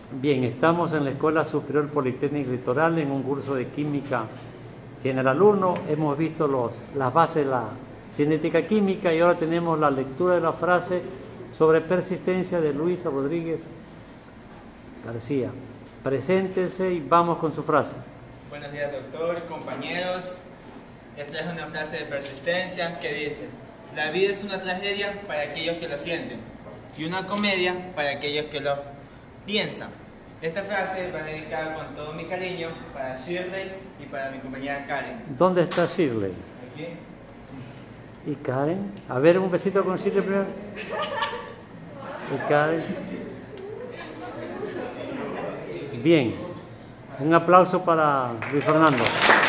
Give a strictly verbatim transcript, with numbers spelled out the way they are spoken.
Bien, estamos en la Escuela Superior Politécnica Litoral en un curso de Química General uno. Hemos visto los, las bases de la cinética química y ahora tenemos la lectura de la frase sobre persistencia de Luis Rodríguez García. Preséntese y vamos con su frase. Buenos días, doctor, compañeros. Esta es una frase de persistencia que dice: la vida es una tragedia para aquellos que lo sienten y una comedia para aquellos que lo piensan. Esta frase va dedicada con todo mi cariño para Shirley y para mi compañera Karen. ¿Dónde está Shirley? Aquí. ¿Y Karen? A ver, un besito con Shirley primero. ¿Y Karen? Bien. Un aplauso para Luis Fernando.